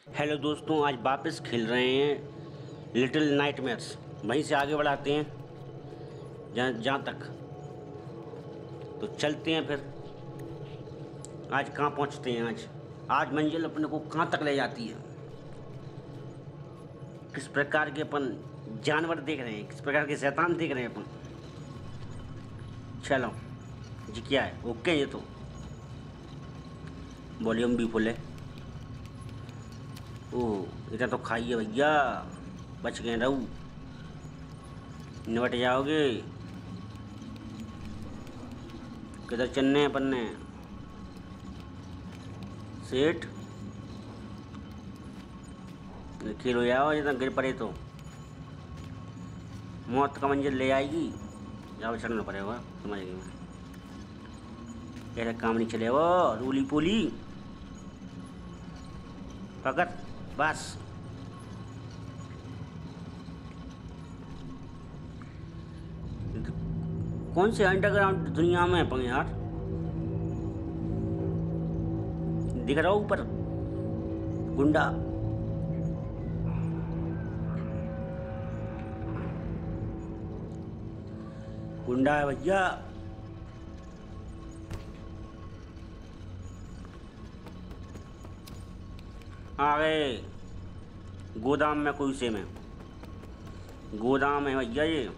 Hello दोस्तों, आज वापस खेल रहे हैं लिटिल नाइटमेयर्स। वहीं से आगे बढ़ाते हैं जहाँ तक। तो चलते हैं फिर। आज कहाँ पहुँचते हैं? आज मंजिल अपने को कहाँ तक ले जाती है? किस प्रकार के अपन जानवर देख रहे हैं, किस प्रकार के शैतान देख रहे हैं अपन। चलो जी, क्या है? ओके, ये तो वॉल्यूम भी फुल है। ओह, इतना तो खाइए भैया, बच गए रहू, निपट जाओगे। किधर चलने हैं पन्ने सेठ? खेल हो जाओ, जितना गिर पड़े तो मौत का मंजिल ले आएगी। जाओ, चढ़ना पड़ेगा, समझ गई मैं। ऐसा काम नहीं चलेगा। रूली पोली पकड़, बस। कौन से अंडरग्राउंड दुनिया में अपन यार? दिख रहा हो ऊपर गुंडा? गुंडा है भैया। आ गए गोदाम में, कोई से में गोदाम है भैया ये।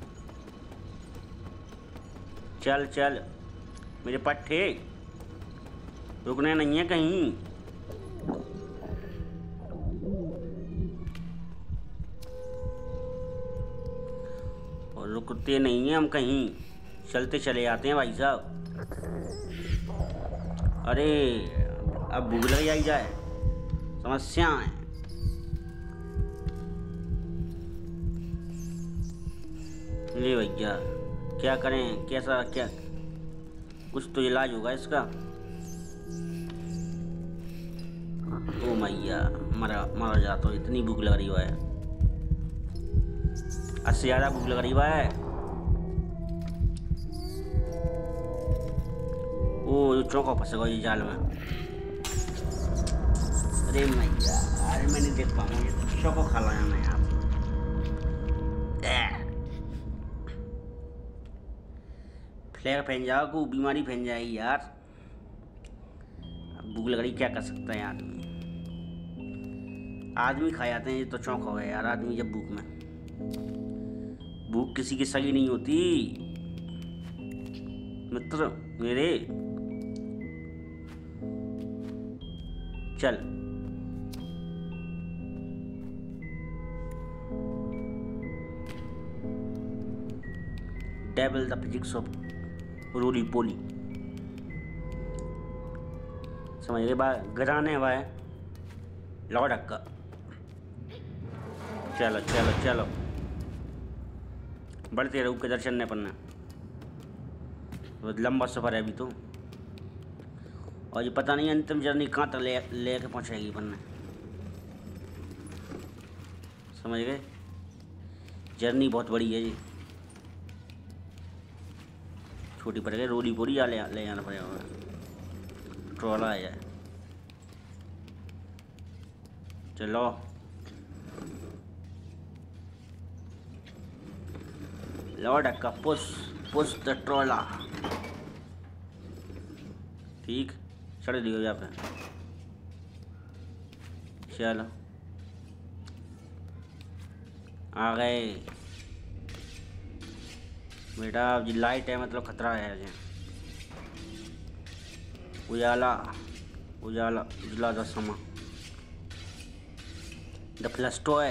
चल चल मेरे पट्टे, रुकने नहीं है कहीं। और रुकते नहीं हैं हम कहीं, चलते चले जाते हैं भाई साहब। अरे अब भूख लग आई जाए, समस्या है। ले भैया, क्या करें? कैसा क्या? कुछ तो इलाज होगा इसका। ओ मैया, मरा मरा जाता हूँ, इतनी भूख लग रही है। इससे ज़्यादा भूख लग रही है। ओ, चौंका फंसेगा ये जाल में। अरे मैया, अरे मैं नहीं देख पाऊंगा, ये चौको खा लाया मैं यार। फ्लैग फैल जाओ, को बीमारी फैल जाएगी यार। अब भूख लग रही, क्या कर सकता है यार? आदमी खा जाते हैं, ये तो चौंक हो गया यार आदमी जब भूख में। भूख किसी की सगी नहीं होती मित्र मेरे। चल devil the physics of roly poly, समझ गए बात? गजाने हुआ है लौ ढक्का। चलो चलो चलो, बढ़ते रहो के दर्शन ने पन्ना। तो लंबा सफ़र है अभी तो, और ये पता नहीं अंतिम जर्नी कहाँ तक ले के पहुँचेगी पन्ना। समझ गए? जर्नी बहुत बड़ी है जी। छोटी पड़ गई, रोली पोली ले जाना पड़ेगा, ट्रॉला आ जाए। चलो लौट का पुश द ट्रॉला। ठीक, चढ़ लियो यहाँ पे। चलो आ गए बेटा। अब लाइट है मतलब खतरा है अजय। उजाला उजाला उजला दा समा, the plus toy.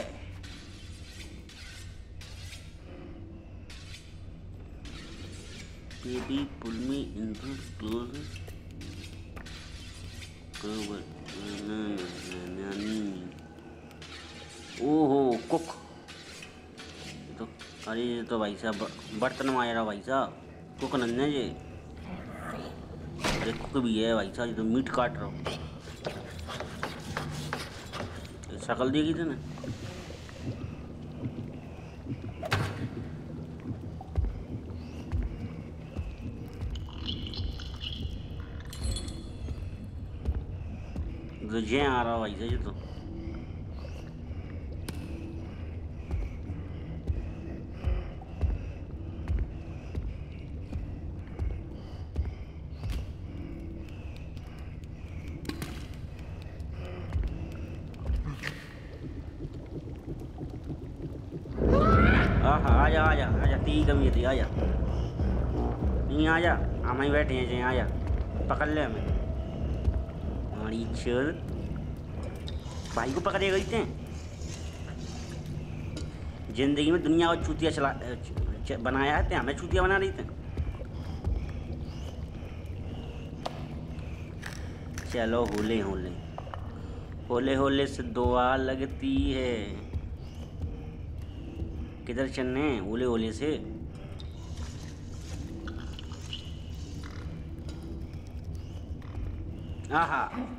Baby pull me in the close. ओहो कुक तो, अरे ये तो भाई साहब बर्तन में आ रहा भाई साहब। कुक नन्हे जी, अरे कुक भी है भाई साहब, ये तो मीट काट रहा हूँ। शक्ल देखी थी ना? तो जय आ रहा भाई साहब, ये तो हाँ हाँ, आजा आजा आजा, ती कमी थी, आजा नहीं, आजा हम ही बैठे हैं, आजा पकड़ ले हमें। हमारी चोर भाई को पकड़े गई थे। जिंदगी में दुनिया को चूतिया बनाया है, हमें चूतिया बना रही थे। चलो होले होले होले होले से दुआ लगती है। किधर चलने होले होले से? आहा,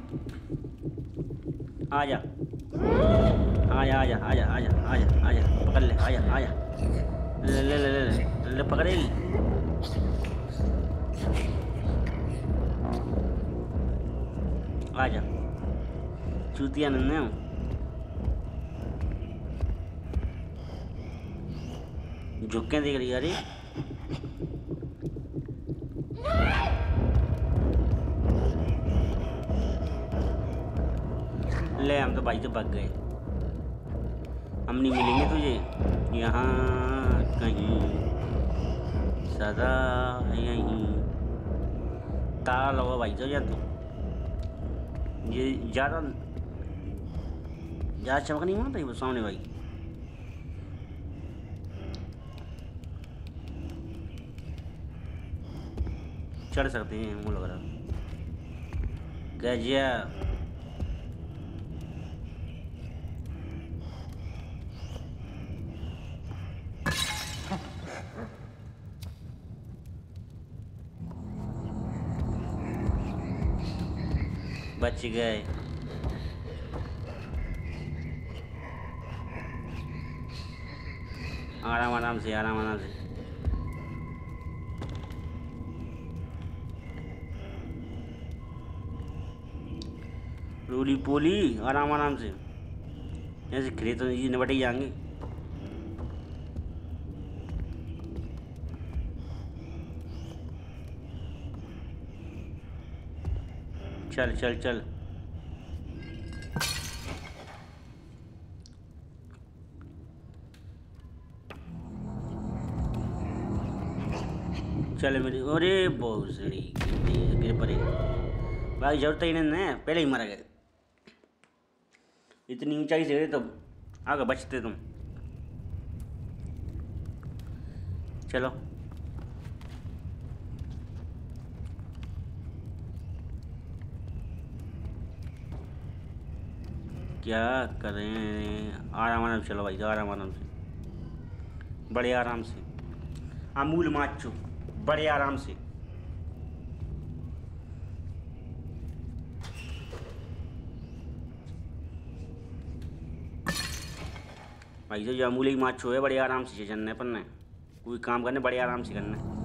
आजा आजा आजा आजा आजा आजा आजा, पकड़ ले, आजा आजा, ले ले ले ले ले, ले पकड़ेगी। आजा चूतिया नन्हे हो। झुक के देख रही है? अरे ले, हम तो भाई तो भाग गए, हम नहीं मिलेंगे तुझे यहाँ कहीं, सदा यहीं। ताला लगा भाई तो, या तो ये ज़्यादा चमक नहीं मारता वो सामने भाई। चढ़ सकते हैं वो लग रहा। गजब, बच गए। आराम आराम से, आराम आराम से। रोली पोली, आराम आराम से, ऐसे खिले तो ये निपट ही जाएंगे। चल चल चल, चल मेरी, अरे बहुत सही गिर पड़े भाई, जरूरत ही नहीं है, पहले ही मर गए। इतनी ऊंचाई से गिरे तो आगे बचते तुम। चलो क्या करें, आराम आराम से चलो भाई, आराम आराम से, बड़े आराम से। अमूल माचो, बड़े आराम से। भाई जो अमूल ही माचो है, बड़े आराम से चलना है, पन्ना कोई काम करने बड़े आराम से करना है।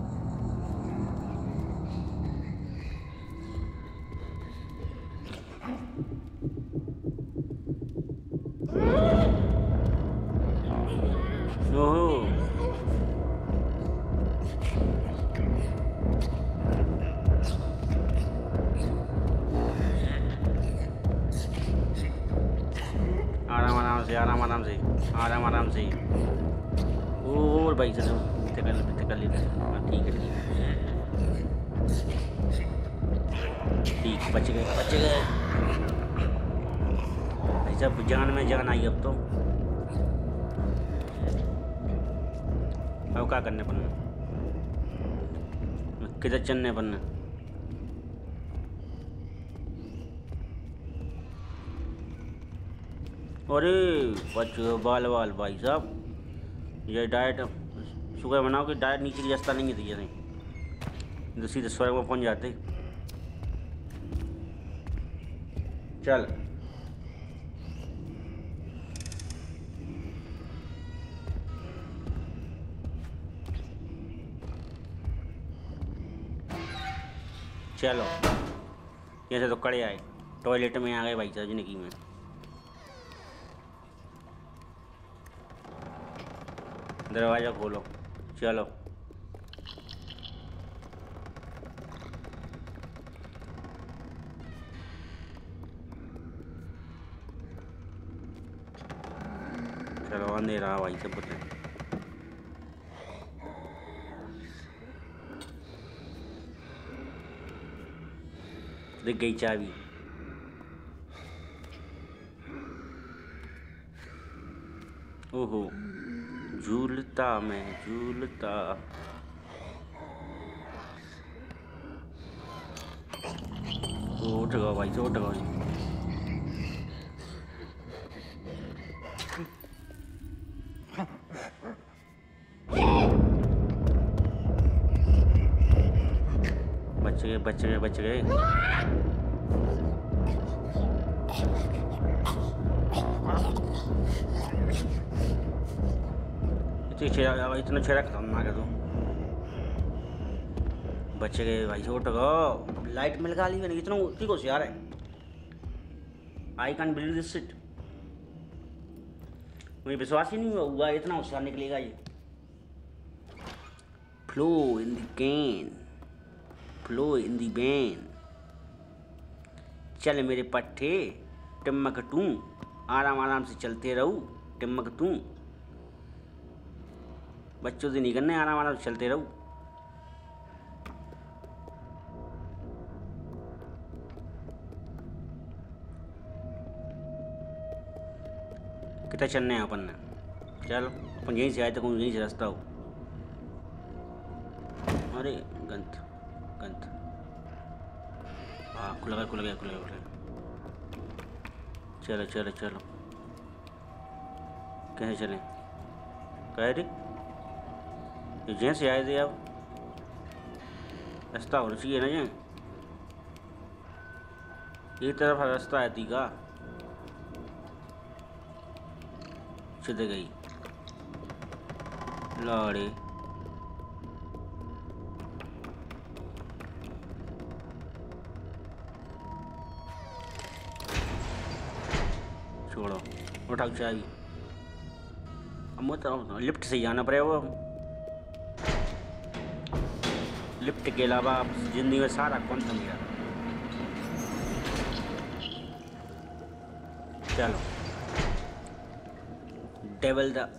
ओहो, आराम आराम से, आराम आराम से, आराम आराम से। और भाई चलो, कर लेते। ठीक है ठीक है, ठीक, बच गए बच गए भाई साहब, जान में जान आई अब तो। अब क्या करने पड़ना, किधर चलने पड़ना? अरे बच बाल बाल भाई साहब, ये डाइट सुगर बनाओ कि डाइट नीचे की रास्ता नहीं है, नहीं तो सीधे स्वर्ग में पहुंच जाते। चल चलो, यहाँ से तो कड़े आए, टॉयलेट में आ गए भाई साहब जिंदगी में। दरवाज़ा खोलो, चलो चलो, अंधेरा भाई सब बताए। दिख गई चाबी। ओहो, झूलता मैं झूलता। उठ गओ भाई, उठ गओ। बच गए बच गए बच गए। इतना चेहरा खतरनाक है तो। बच गए भाई, उठ गओ। लाइट में लगा ली मैंने, इतना उतनी को होशियार है। I can believe this shit. मुझे विश्वास ही नहीं हुआ इतना होशियार निकलेगा ये। Flow in the can, flow in the ban. चल मेरे पट्टे टिमक टू, आराम आराम से चलते रहू टिमक टू। बच्चों से नहीं करने, आराम आराम से चलते रहू। कितना चलने हैं अपन ने? चलो अपन यहीं से आए थे, यहीं से रास्ता हो। अरे गंत गंत। हाँ खुल गया खुल गया खुल गया खुल गया। चलो चलो चलो, कहीं चलें? कह रही जहाँ से आए थे अब रास्ता होना चाहिए ना, जहाँ एक तरफ रास्ता आती का चले गई लाड़े। छोड़ो, उठा चाबी। अब मतलब लिफ्ट से जाना पड़ेगा। वो लिफ्ट के अलावा अब जिंदगी में सारा कौन था मेरा। चलो डेविल द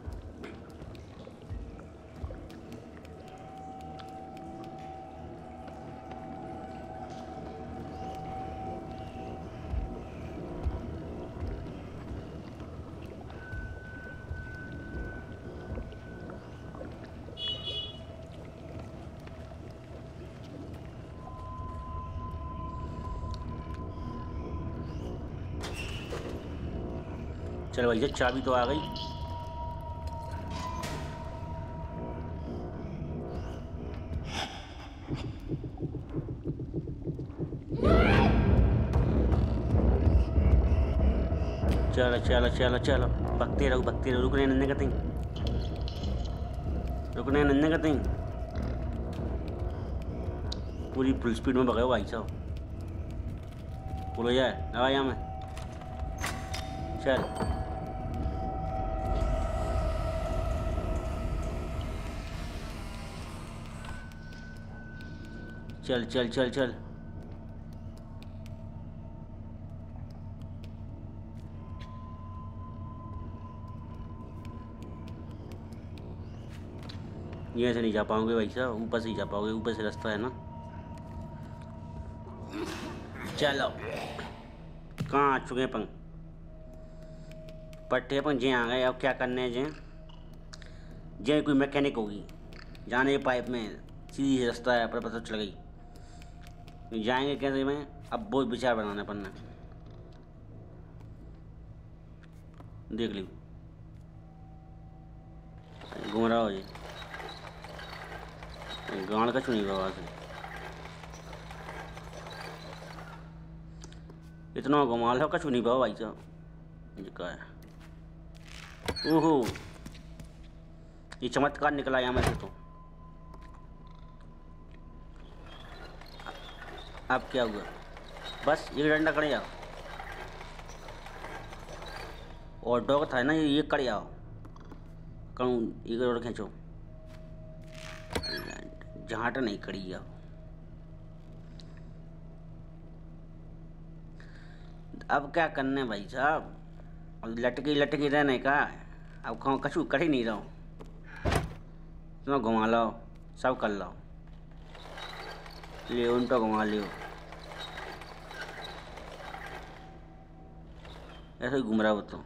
चलो भैया, चाबी तो आ गई। चलो चलो चलो चलो, भगते रहो भगते रहो। रुकने नन्हे का तीन, रुकने नन्हे का तीन। पूरी फुल स्पीड में भगाओ भाई साहब। बोलो जाए लगा यहाँ में। चल चल चल चल चल। ये से नहीं जा पाओगे भाई साहब, ऊपर से ही जा पाओगे, ऊपर से रास्ता है ना। चलो कहाँ आ चुके हैं अपन? पट्टे अपन जे आ गए। अब क्या करने हैं जे? जे कोई मैकेनिक होगी जाने पाइप में सीधी रास्ता है, पर पता चल गई। जाएंगे कैसे में? अब बहुत विचार बनाना अपन ने। देख ली घूम रहा हो जी, गाड़ का चुनी बाबा से इतना घुमा लो कछु नहीं पाओ भाई साहब। क्या है? ओहो, ये चमत्कार निकला यहाँ में से तो। अब क्या हुआ? बस एक डंडा कड़ जाओ। और डॉग था ना, ये कड़ जाओ। कहूँ एक और खींचो, जहाँ नहीं कड़ी जाओ। अब क्या करने भाई साहब? अब लटकी लटकी रहने का। अब कहूँ कछु कर ही नहीं रहा हूँ। तुम घुमा लो, सब कर लो, ले उनका घुमा लियो। ऐसे ही घूम रहा हो तो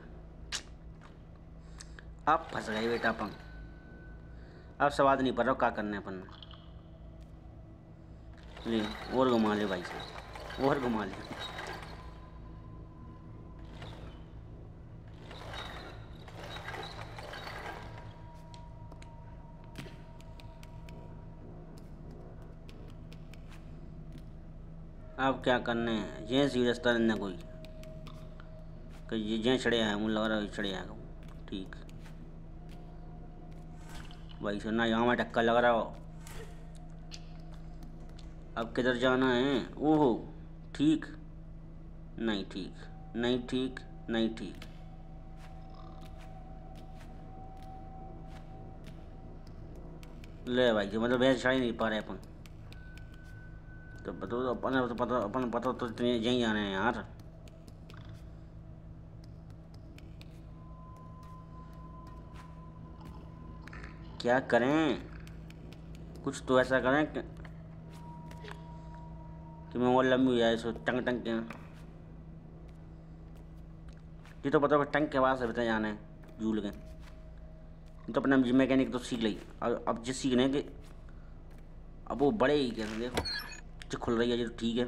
आप फंस गए बेटा अपन। अब स्वाद नहीं पड़ रहा क्या करने अपन ले। और घुमा ले भाई साहब, और घुमा ले। अब क्या करने हैं, जे सी रास्ता ना कोई कि ये जे चढ़े हैं, मुझे लग रहा है चढ़े हैं। ठीक भाई सुनना, यहाँ में धक्का लग रहा हो। अब किधर जाना है? ओहो ठीक, नहीं ठीक, नहीं ठीक, नहीं ठीक। ले भाई जो मतलब भैंस चढ़ ही नहीं पा रहे अपन। तो बताओ तो अपन पता तो इतने यहीं जाने हैं यार। क्या करें, कुछ तो ऐसा करें कि मैं और लंबी हो जाए सो टंग टंग के। ये तो बताओ टंग के बाद से बता जाना है झूल के। तो अपना मैकेनिक तो सीख ली। अब जिस सीखने के अब वो बड़े ही कैसे देखो जो खुल रही है, ये तो ठीक है।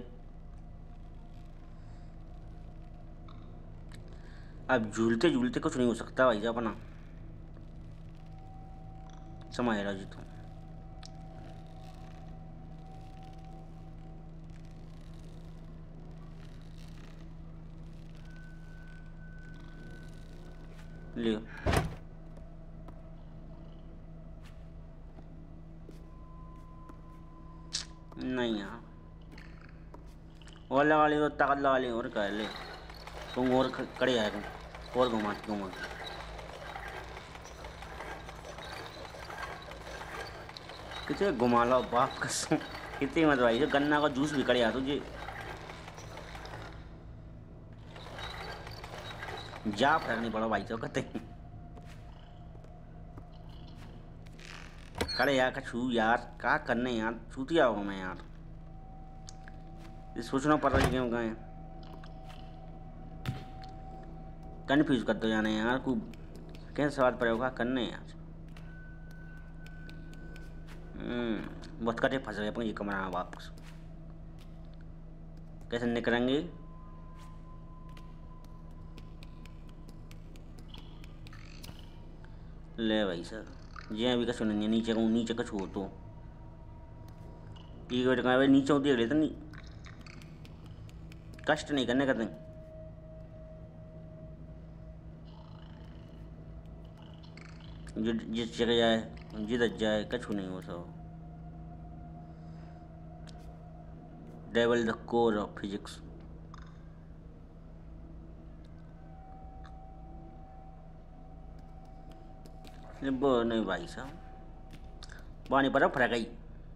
अब झूलते झूलते कुछ नहीं हो सकता भाई साहब अपना, समझ रहा जी तो। लियो नहीं यार, और लगा ली तो ताकत लगा ली और कर ले तुम, और खड़े आए तुम, और घुमा घुमा कितने घुमा लो बाप कसम। कितनी मत भाई, जो गन्ना का जूस भी करे तुझे जा फर्क नहीं पड़ा भाई, तो कहते खड़े यार कछू यार, क्या करने यार, छूतिया हो मैं यार। ये सोचना पड़ रहा है क्यों गए, कन्फ्यूज कर दो जाने यार को, कैसे सवाल पड़े होगा करने यार। बहुत कटे फंस गए अपन ये कमरा में वापस, कैसे निकलेंगे। ले भाई सर जे अभी कछु नहीं, नीचे कहूँ नीचे कछु हो तो एक बेटे कहा नीचे देख लेते नहीं, कष्ट नहीं करने करते। जिस जगह जाए जिधर जाए कछु नहीं हो सब। Devil the core of physics. वो नहीं भाई साहब, पानी पर फर्क आई।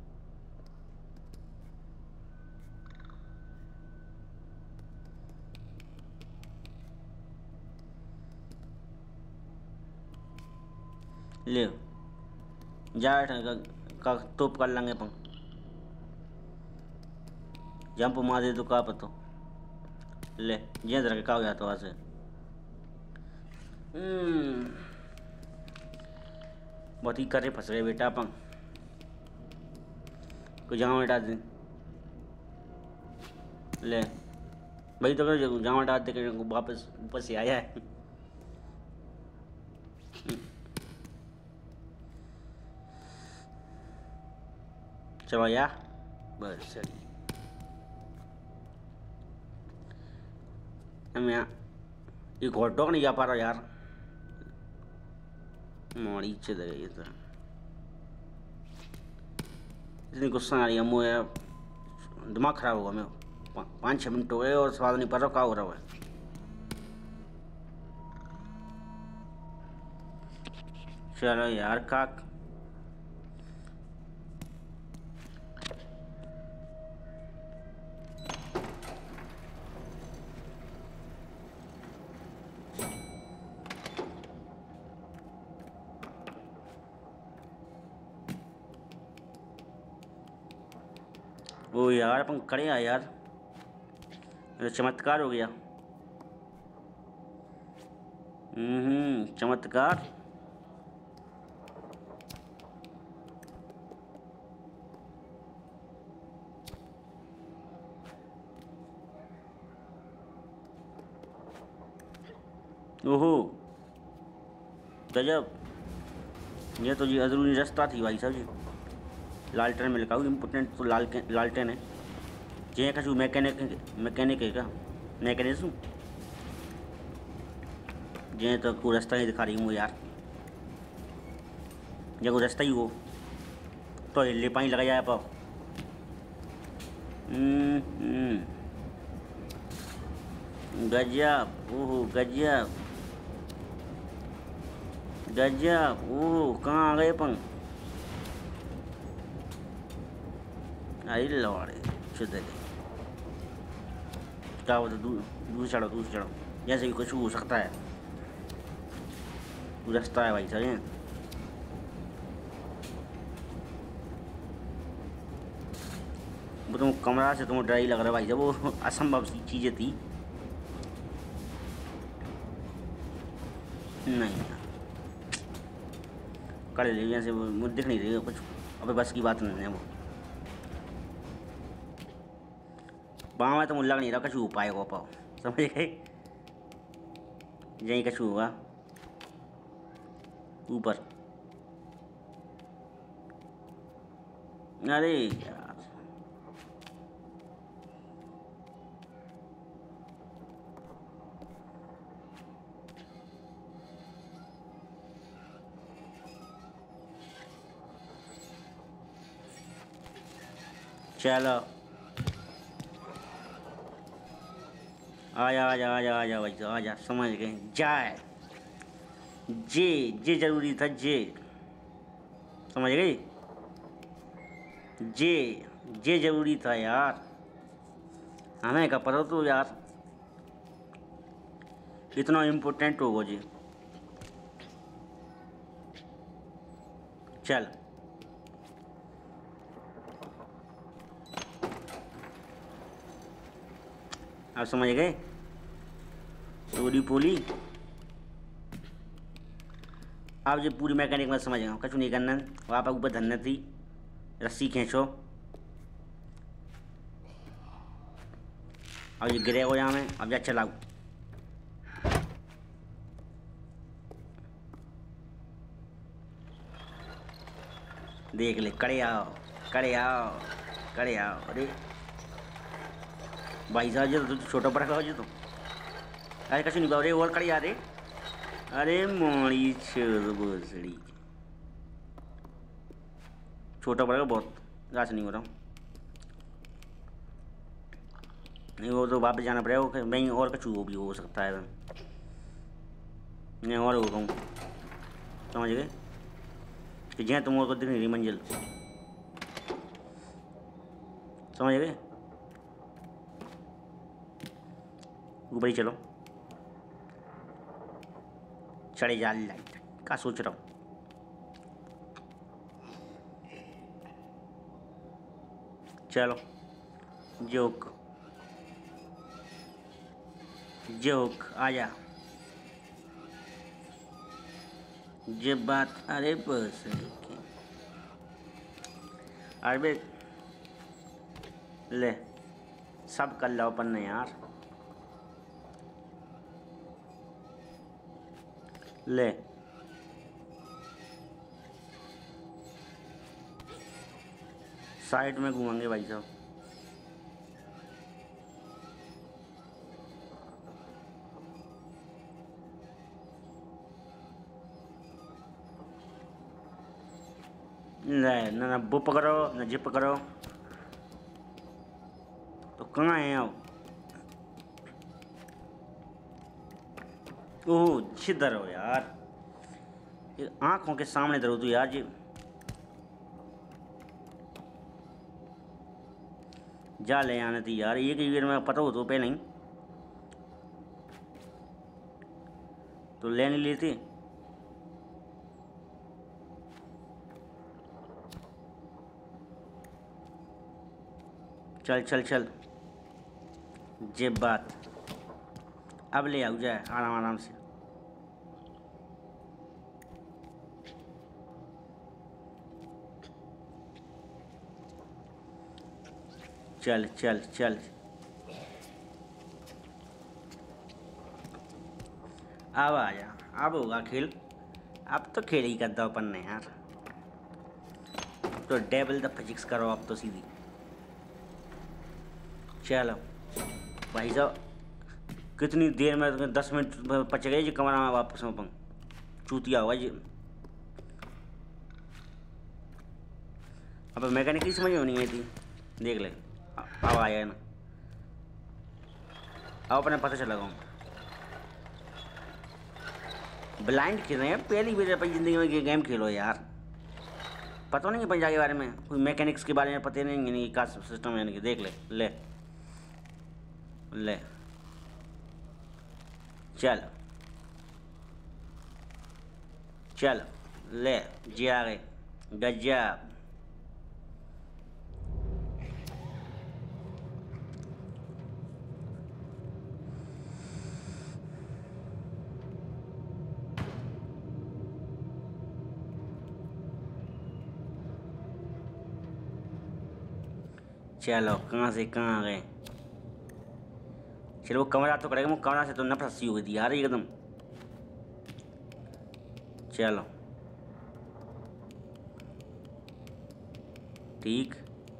ले जा का तोप कर लेंगे अपन, जंप मार दे तो का पतो। ले जे तरह का हो गया तो वहाँ से बहुत ही करे फंस गए बेटा अपन को, जहाँ हटा दे। ले भाई तो जहाँ हटा दे के वापस ऊपर से आया है। चलो यार बस चलिए, हम यहाँ एक हॉट डॉग नहीं जा पा रहा यार, मोड़ी इच्छे दे गई तो इतनी गुस्सा आ रही है मुझे, दिमाग खराब हुआ मैं। 5-6 मिनट हो गए और स्वाद नहीं पड़ रहा क्या हो रहा है। चलो यार काक वो यार अपन खड़े हैं यार, ये चमत्कार हो गया। चमत्कार। ओहो गजब, ये तो जी अजरूरी रास्ता थी भाई साहब जी। लालटेन में लिखा हुआ इम्पोर्टेंट तो लालटेन है जे कछु मैकेनिक है का मैकेनिज्म जे तो कोई रास्ता ही दिखा रही हूँ यार। ये कोई रास्ता ही हो तो ले पानी लगा जाए पाओ। गजब, ओहो गजब गजब, ओहो कहाँ आ गए अपन। अरे लौड़े शुद्ध क्या होता, दूर चढ़ो जैसे भी कुछ हो सकता है। रास्ता है भाई साहब। वो तुम कमरा से तुम्हें डर ही लग रहा है भाई साहब, वो असंभव सी चीज़ें थी। नहीं यार कर ले जैसे मुझे दिख नहीं रही कुछ, अबे बस की बात नहीं है वो। वहाँ में तो मुझे लग नहीं रहा कुछ हो पाएगा पाओ, समझ गए। यहीं कुछ होगा ऊपर। अरे यार चलो आजा भाई साहब आजा, समझ गए। जाए जे जरूरी था, जे समझ गई। जे जरूरी था यार, हमें क्या पता तो यार इतना इम्पोर्टेंट होगा जी। चल आप समझ गए। पूरी पोली आप जो पूरी मैकेनिक में समझ गए, कछु नहीं करना। आप ऊपर धरना थी, रस्सी खींचो। अब ये गिरेगा यहाँ में, अब जा चलाओ। देख ले, कड़े आओ। अरे भाई साहब जी तो छोटा बड़ा खाओ जी तो। अरे कछु नहीं बाबरे और कड़े आ रे। अरे मोड़ी छोड़ी छोटा बड़ा बहुत रास नहीं हो रहा। नहीं वो तो वापस जाना पड़ेगा, मैं और कछु भी हो सकता है। मैं और हो कहूँ, समझ गए कि जहाँ तुम और को दिख नहीं रही मंजिल, समझ गए। ऊपर ही चलो, चढ़े जा लाइट का सोच रहा हूँ। चलो जोक आजा। ये बात अरे बस अरे ले सब कर लो अपन ने यार। ले साइड में घूमेंगे भाई साहब। ले ना वो पकड़ो ना जिप पकड़ो, तो कहाँ है आप। ओह जिधर हो यार, ये आंखों के सामने धरो तू यार। जी जा ले आने थी यार, एक ही बार में पता हो तो पहले ही तो ले नहीं लेती। चल जे बात अब ले आओ जाए आराम से। चल चल चल। अब आ जा, अब होगा खेल। अब तो खेल ही करता अपन ने यार। तो डेबल द फिजिक्स करो अब तो सीधी। चलो भाई साहब, कितनी देर में 10 मिनट पच गए जी कमरा में वापस अपन। चूतिया होगा जी। अब मैकेनिक की समझ में नहीं आई थी। देख ले अब आया ना। अब अपने पता चला गया। ब्लाइंड खेल रहे हैं पहली बार अपनी ज़िंदगी में। ये गेम खेलो यार, पता नहीं है पंजा के बारे में, कोई मैकेनिक्स के बारे में पता नहीं, यानी का सिस्टम यानी कि देख ले। ले ले चल चल ले जी आ गए। गजब। चलो कहाँ से कहाँ आ गए। चलो वो कमरा तो करेगा, वो कमरा से तो नफरत सी हो गई थी यार एकदम। चलो ठीक।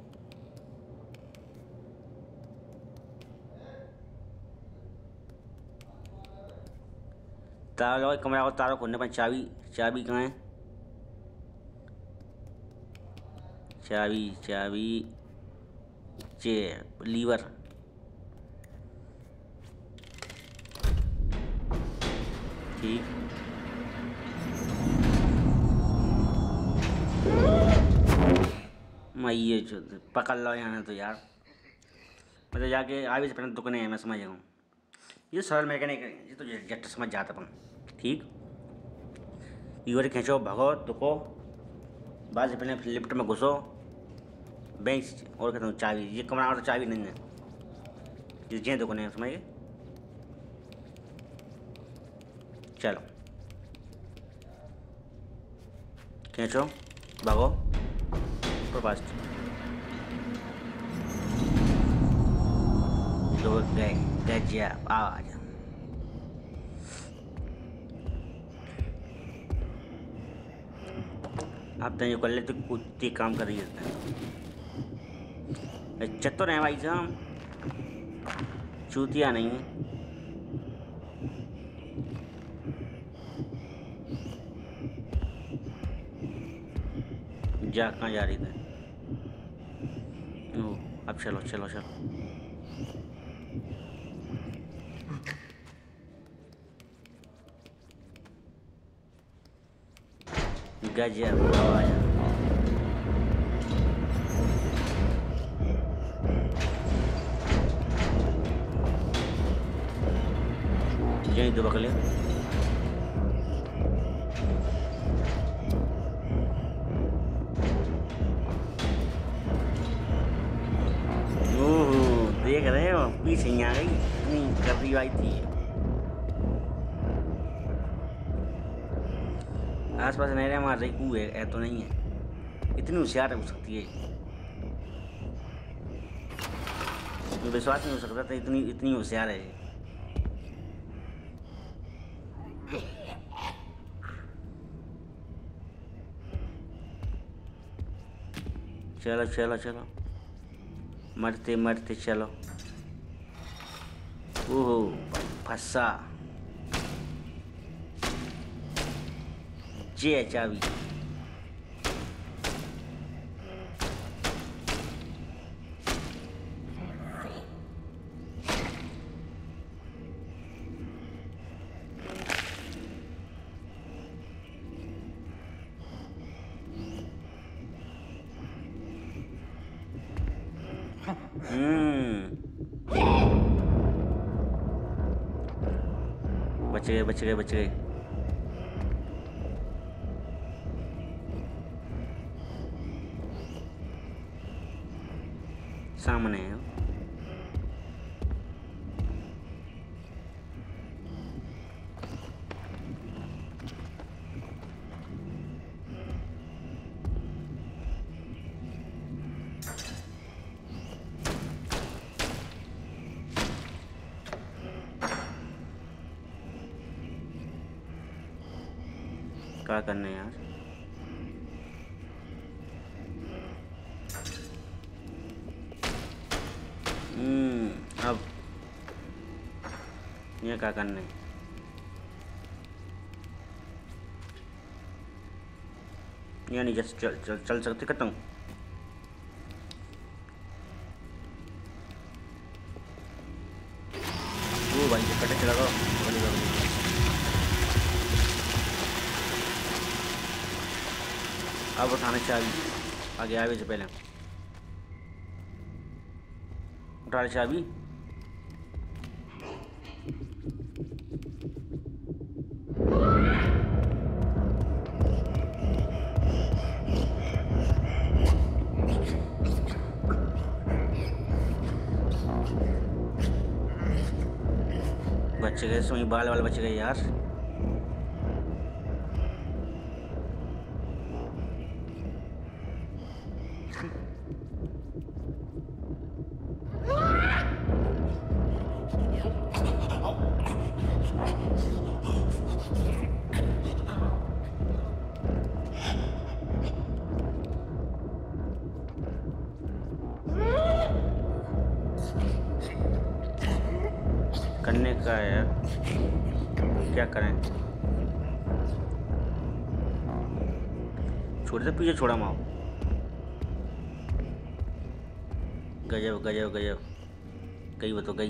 ताला लगाओ कमरा को, ताला खोलने पर चाबी, चाबी कहाँ है। चाबी चाबी चे लीवर। ठीक। मैं ये पकड़ लो यहाँ तो यार। मैं तो जाके आगे से पहले दुकाने हैं, मैं समझ गया हूँ। ये सरल मैकेनिक है, ये तो झट समझ जाता अपन। ठीक। लीवर खींचो, भगो, दुखो, बाद से पहले लिफ्ट में घुसो, बेंच और कहता हूँ चाबी। ये कमरा और तो चाबी नहीं है, ये जे दुकाने हैं, समझ गए। चलो खींचो, भागो फास्ट। तो गए गजब। आ जा। आप तो कर लेते कुत्ती काम कर रही है। चतुर है भाई साहब, चूतिया नहीं है। जा कहाँ जा रही थी। अब चलो चलो चलो। गजब आवाज। यहीं तो बकले। देख रहे हो पीछे आ गई, इतनी कर रही आई थी। आसपास नहीं रहे, मार रही कू है तो नहीं है। इतनी होशियार हो सकती है, विश्वास नहीं हो सकता था इतनी इतनी होशियार है। चलो चलो चलो, मरते मरते चलो। ओहो फंसा। जे चाबी। बच गए बच गए बच गए। सामने है। क्या करना है यार? अब ये क्या करना है? ये नहीं जैसे चल सकते खत्म। वो भाई ये कटे चला गया। अब उठाने चाबी आगे आवे से पहले उठा ले चाबी। बच गए, सोई बाल वाल बच गए यार। करने का है यार, क्या करें? छोड़ दे, पीछे छोड़ा माओ। गजब गजब गजब, गई वो तो गई।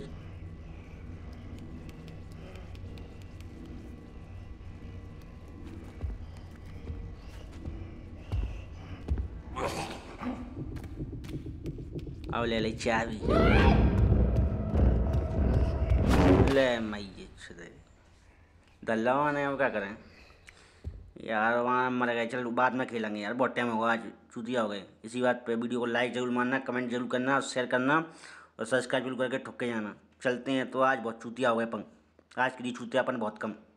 अब ले ले चाबी, ले मैये छुदे दल्लावान है। अब क्या करें यार, वहाँ मर गए। चल बाद में खेलेंगे यार, बहुत टाइम होगा, आज चूतिया हो गए। इसी बात पे वीडियो को लाइक जरूर मारना, कमेंट जरूर करना, शेयर करना और सब्सक्राइब जरूर करके ठुक के जाना। चलते हैं तो आज बहुत चूतिया हो गए पंख, आज के लिए चूतियापन बहुत कम।